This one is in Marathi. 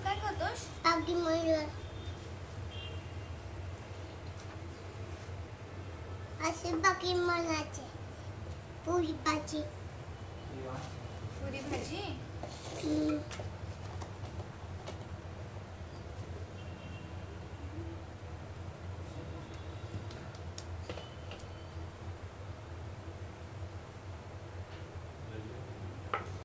काय खातोस? पाकी मयूर असे बाकी मनाचे पुरी भाजी पुरी भाजी.